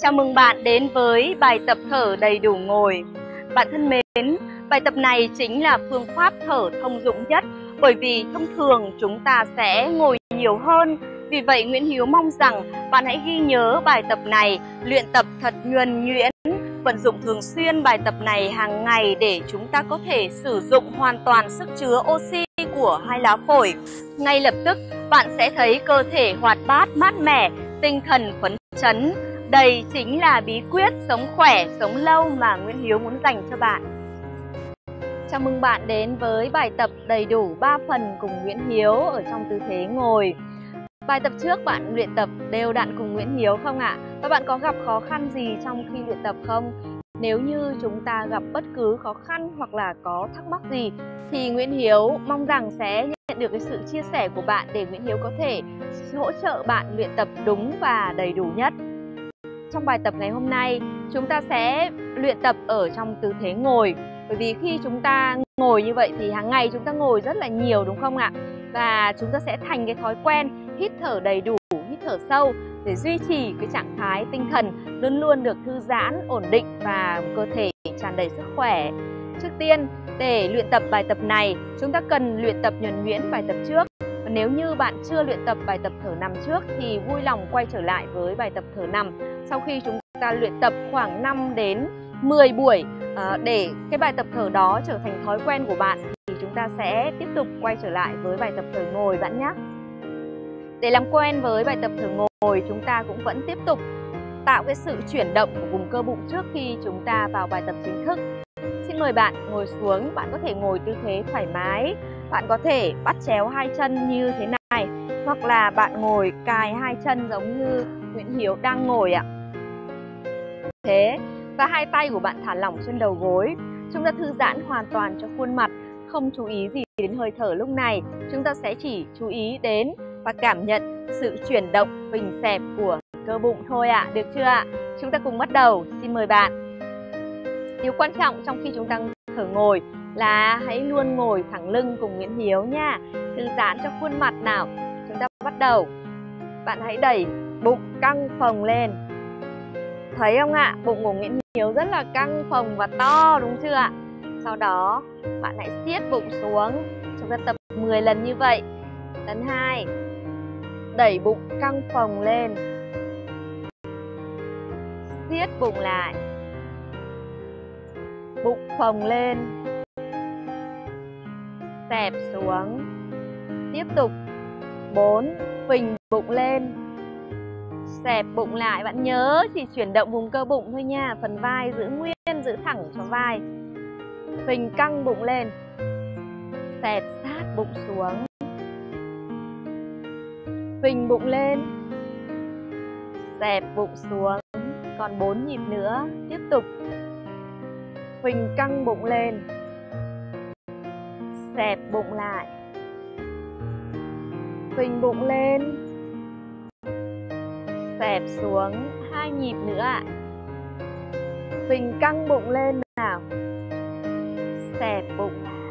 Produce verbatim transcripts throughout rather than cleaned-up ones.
Chào mừng bạn đến với bài tập thở đầy đủ ngồi. Bạn thân mến, bài tập này chính là phương pháp thở thông dụng nhất, bởi vì thông thường chúng ta sẽ ngồi nhiều hơn. Vì vậy Nguyễn Hiếu mong rằng bạn hãy ghi nhớ bài tập này, luyện tập thật nhuần nhuyễn, vận dụng thường xuyên bài tập này hàng ngày để chúng ta có thể sử dụng hoàn toàn sức chứa oxy của hai lá phổi. Ngay lập tức bạn sẽ thấy cơ thể hoạt bát, mát mẻ, tinh thần phấn chấn. Đây chính là bí quyết sống khỏe, sống lâu mà Nguyễn Hiếu muốn dành cho bạn. Chào mừng bạn đến với bài tập đầy đủ ba phần cùng Nguyễn Hiếu ở trong tư thế ngồi. Bài tập trước bạn luyện tập đều đặn cùng Nguyễn Hiếu không ạ? Và bạn có gặp khó khăn gì trong khi luyện tập không? Nếu như chúng ta gặp bất cứ khó khăn hoặc là có thắc mắc gì thì Nguyễn Hiếu mong rằng sẽ nhận được cái sự chia sẻ của bạn để Nguyễn Hiếu có thể hỗ trợ bạn luyện tập đúng và đầy đủ nhất. Trong bài tập ngày hôm nay, chúng ta sẽ luyện tập ở trong tư thế ngồi. Bởi vì khi chúng ta ngồi như vậy thì hàng ngày chúng ta ngồi rất là nhiều, đúng không ạ? Và chúng ta sẽ thành cái thói quen hít thở đầy đủ, hít thở sâu để duy trì cái trạng thái tinh thần luôn luôn được thư giãn, ổn định và cơ thể tràn đầy sức khỏe. Trước tiên, để luyện tập bài tập này, chúng ta cần luyện tập nhuần nhuyễn bài tập trước. Và nếu như bạn chưa luyện tập bài tập thở nằm trước thì vui lòng quay trở lại với bài tập thở nằm. Sau khi chúng ta luyện tập khoảng năm đến mười buổi à, để cái bài tập thở đó trở thành thói quen của bạn thì chúng ta sẽ tiếp tục quay trở lại với bài tập thở ngồi bạn nhé. Để làm quen với bài tập thở ngồi, chúng ta cũng vẫn tiếp tục tạo cái sự chuyển động của vùng cơ bụng trước khi chúng ta vào bài tập chính thức. Xin mời bạn ngồi xuống, bạn có thể ngồi tư thế thoải mái, bạn có thể bắt chéo hai chân như thế này, hoặc là bạn ngồi cài hai chân giống như Nguyễn Hiếu đang ngồi ạ. Thế, và hai tay của bạn thả lỏng trên đầu gối. Chúng ta thư giãn hoàn toàn cho khuôn mặt, không chú ý gì đến hơi thở lúc này. Chúng ta sẽ chỉ chú ý đến và cảm nhận sự chuyển động phình xẹp của cơ bụng thôi ạ, à. Được chưa ạ? Chúng ta cùng bắt đầu, xin mời bạn. Điều quan trọng trong khi chúng ta thở ngồi là hãy luôn ngồi thẳng lưng cùng Nguyễn Hiếu nha. Thư giãn cho khuôn mặt nào. Chúng ta bắt đầu. Bạn hãy đẩy bụng căng phồng lên. Thấy không ạ? Bụng của Nguyễn Hiếu rất là căng phồng và to, đúng chưa ạ? Sau đó bạn hãy siết bụng xuống. Chúng ta tập mười lần như vậy. Lần hai, đẩy bụng căng phồng lên, siết bụng lại, bụng phồng lên, xẹp xuống. Tiếp tục. Bốn, phình bụng lên, xẹp bụng lại. Bạn nhớ chỉ chuyển động vùng cơ bụng thôi nha. Phần vai giữ nguyên, giữ thẳng cho vai. Phình căng bụng lên, xẹp sát bụng xuống. Phình bụng lên, xẹp bụng xuống. Còn bốn nhịp nữa. Tiếp tục. Phình căng bụng lên, xẹp bụng lại, phình bụng lên, xẹp xuống. Hai nhịp nữa ạ. Phình căng bụng lên nào, xẹp bụng lại,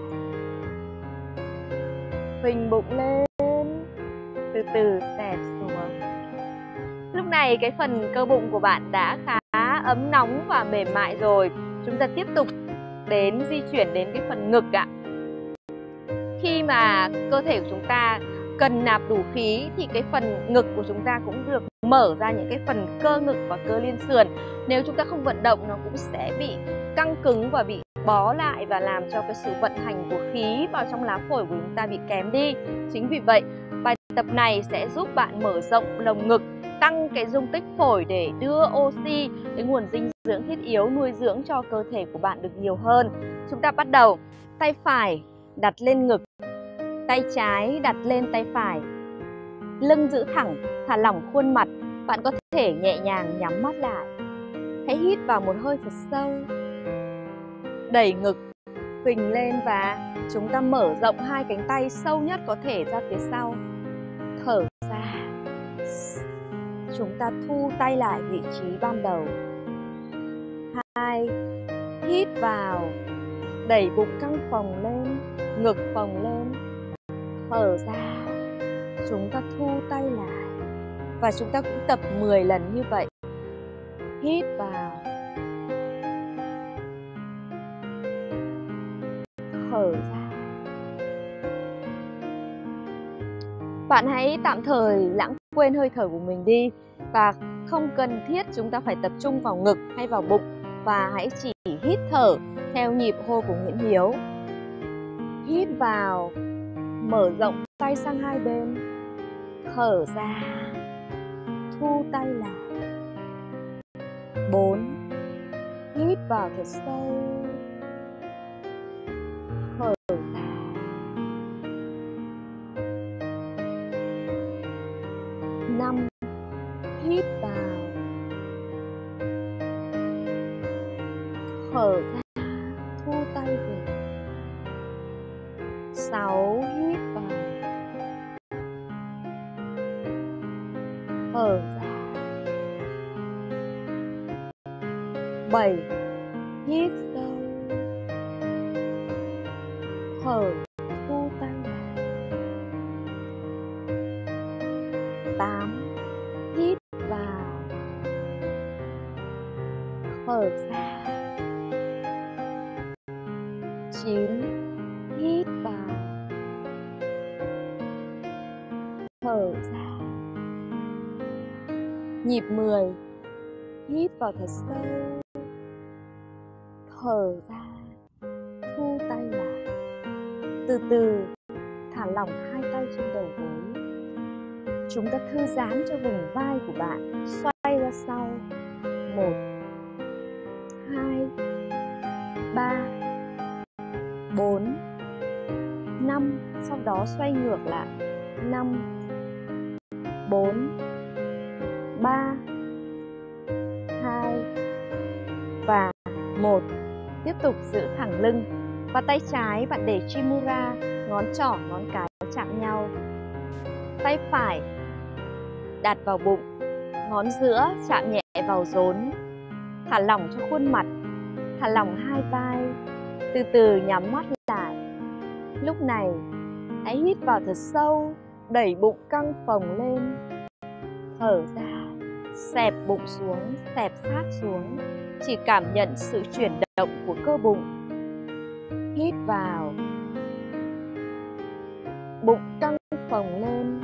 phình bụng lên, từ từ xẹp xuống. Lúc này cái phần cơ bụng của bạn đã khá ấm nóng và mềm mại rồi. Chúng ta tiếp tục đến di chuyển đến cái phần ngực ạ. Khi mà cơ thể của chúng ta cần nạp đủ khí thì cái phần ngực của chúng ta cũng được mở ra những cái phần cơ ngực và cơ liên sườn. Nếu chúng ta không vận động nó cũng sẽ bị căng cứng và bị bó lại và làm cho cái sự vận hành của khí vào trong lá phổi của chúng ta bị kém đi. Chính vì vậy bài tập này sẽ giúp bạn mở rộng lồng ngực, tăng cái dung tích phổi để đưa oxy, cái nguồn dinh dưỡng thiết yếu nuôi dưỡng cho cơ thể của bạn được nhiều hơn. Chúng ta bắt đầu. Tay phải đặt lên ngực, tay trái đặt lên tay phải. Lưng giữ thẳng, thả lỏng khuôn mặt. Bạn có thể nhẹ nhàng nhắm mắt lại. Hãy hít vào một hơi thật sâu. Đẩy ngực, phình lên và chúng ta mở rộng hai cánh tay sâu nhất có thể ra phía sau. Thở ra. Chúng ta thu tay lại vị trí ban đầu. Hai, hít vào, đẩy bụng căng phồng lên, ngực phồng lên. Thở ra, chúng ta thu tay lại. Và chúng ta cũng tập mười lần như vậy. hít vào, thở ra. Bạn hãy tạm thời lãng quên hơi thở của mình đi và không cần thiết chúng ta phải tập trung vào ngực hay vào bụng, và hãy chỉ hít thở theo nhịp hô của Nguyễn Hiếu. Hít vào, mở rộng tay sang hai bên, thở ra, thu tay lại. Bốn, hít vào thật sâu, thở ra. Năm, hít vào, thở ra, thu tay về. Sáu, hít vào, thở ra. Bảy, hít sâu, thở, thu tay lại. Tám, hít vào, thở ra. Chín, hít vào, thở ra. Nhịp mười, hít vào thật sâu, thở ra, thu tay lại. Từ từ thả lỏng hai tay trên đầu gối. Chúng ta thư giãn cho vùng vai của bạn, xoay ra sau. Một, hai, ba, bốn, năm. Sau đó xoay ngược lại. Năm, bốn, ba, hai và một. Tiếp tục giữ thẳng lưng. Và tay trái bạn để Chimura, ngón trỏ, ngón cái chạm nhau. Tay phải đặt vào bụng, ngón giữa chạm nhẹ vào rốn. Thả lỏng cho khuôn mặt, thả lỏng hai vai. Từ từ nhắm mắt lại. Lúc này hãy hít vào thật sâu, đẩy bụng căng phồng lên. Thở ra, xẹp bụng xuống, xẹp sát xuống. Chỉ cảm nhận sự chuyển động của cơ bụng. Hít vào, bụng căng phồng lên.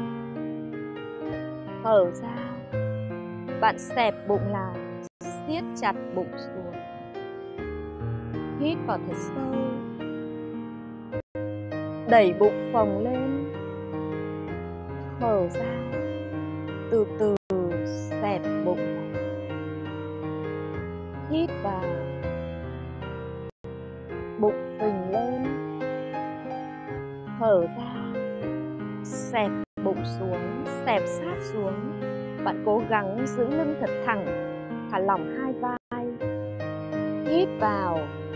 Thở ra, bạn xẹp bụng lại, siết chặt bụng xuống. Hít vào thật sâu, đẩy bụng phồng lên. Thở ra, từ từ xẹp bụng lại. Hít vào, bụng phình lên. Thở ra, xẹp bụng xuống, xẹp sát xuống. Bạn cố gắng giữ lưng thật thẳng, thả lỏng hai vai. Hít vào,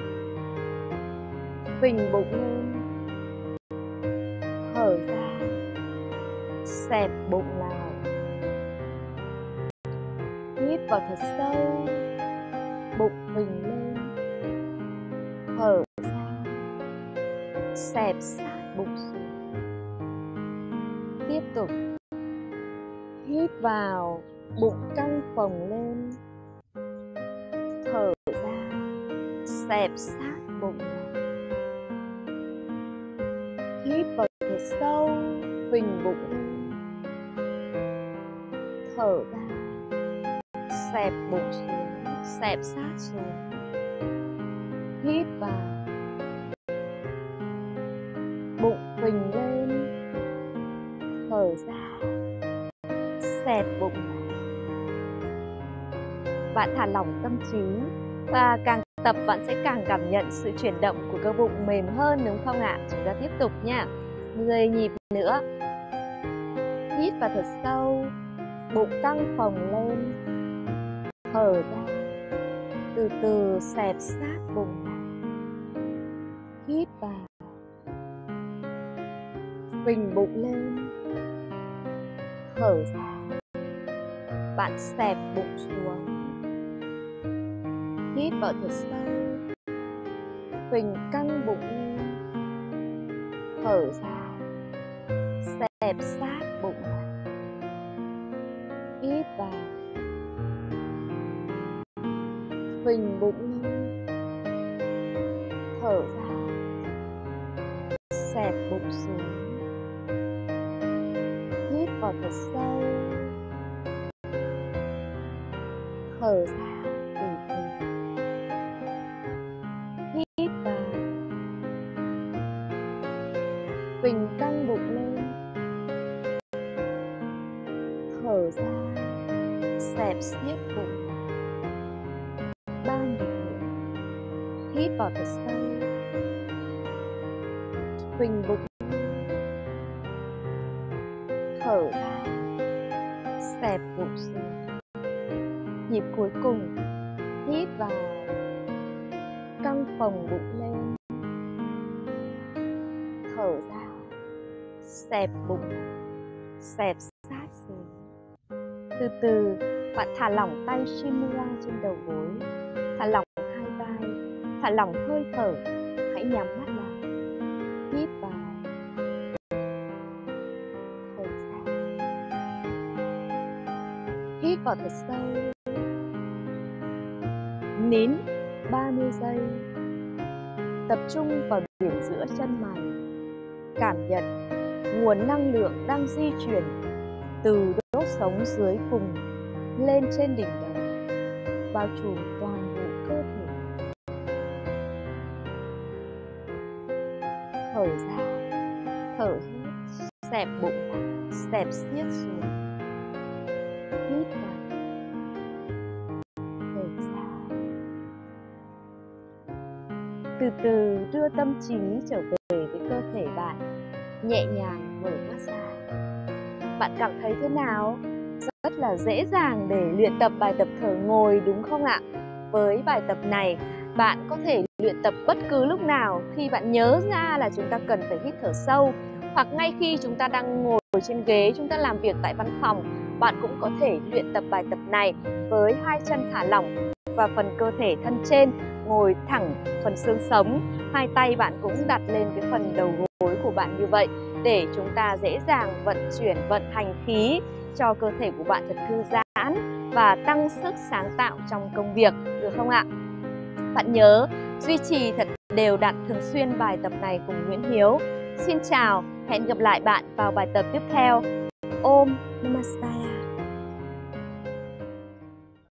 phình bụng lên. Thở ra, xẹp bụng lại. Hít vào thật sâu, bụng phình lên. Thở ra, xẹp sát bụng xuống. Tiếp tục. Hít vào, bụng căng phồng lên. Thở ra, xẹp sát bụng lại. Hít vào thật sâu, phình bụng lên. Thở ra, xẹp bụng xuống, xẹp sát xuống. Hít vào, bụng phình lên. Thở ra, xẹp bụng lại. Bạn thả lỏng tâm trí, và càng tập bạn sẽ càng cảm nhận sự chuyển động của cơ bụng mềm hơn, đúng không ạ? Chúng ta tiếp tục nha. mười nhịp nữa. Hít vào thật sâu, bụng căng phồng lên. Thở ra, từ từ xẹp sát bụng lại. Hít vào, phình bụng lên. Thở ra, bạn xẹp bụng xuống. Hít vào thật sâu, phình căng bụng lên. Thở ra, xẹp sát bụng lại. Hít vào, phình bụng lên, thở ra, xẹp bụng xuống, hít vào thật sâu, thở ra từ từ, hít vào, phình căng bụng lên, thở ra, xẹp xiết bụng, ba nhịp nữa, hít vào thật sâu, phình bụng lên, thở ra, xẹp bụng xuống. Nhịp cuối cùng, hít vào, căng phồng bụng lên, thở ra, xẹp bụng, xẹp sát xuống. Từ từ, bạn thả lỏng tay Shimura trên đầu gối, thả lỏng hai vai, thả lỏng hơi thở. Hãy nhắm mắt lại, hít vào, thở ra, hít vào thật sâu, nín ba mươi giây, tập trung vào điểm giữa chân mày, cảm nhận nguồn năng lượng đang di chuyển từ đốt sống dưới cùng lên trên đỉnh đầu, bao trùm toàn bộ cơ thể. Thở ra, thở hết, xẹp bụng vào, xẹp xiết xuống, hít vào, thở ra. Từ từ đưa tâm trí trở về với cơ thể bạn, nhẹ nhàng mở mắt ra. Bạn cảm thấy thế nào? Rất là dễ dàng để luyện tập bài tập thở ngồi đúng không ạ? Với bài tập này, bạn có thể luyện tập bất cứ lúc nào khi bạn nhớ ra là chúng ta cần phải hít thở sâu, hoặc ngay khi chúng ta đang ngồi trên ghế, chúng ta làm việc tại văn phòng, bạn cũng có thể luyện tập bài tập này với hai chân thả lỏng và phần cơ thể thân trên ngồi thẳng phần xương sống. Hai tay bạn cũng đặt lên cái phần đầu gối của bạn như vậy để chúng ta dễ dàng vận chuyển, vận hành khí cho cơ thể của bạn thật thư giãn và tăng sức sáng tạo trong công việc, được không ạ? Bạn nhớ duy trì thật đều đặn thường xuyên bài tập này cùng Nguyễn Hiếu. Xin chào, hẹn gặp lại bạn vào bài tập tiếp theo. Om Namah Shivaya.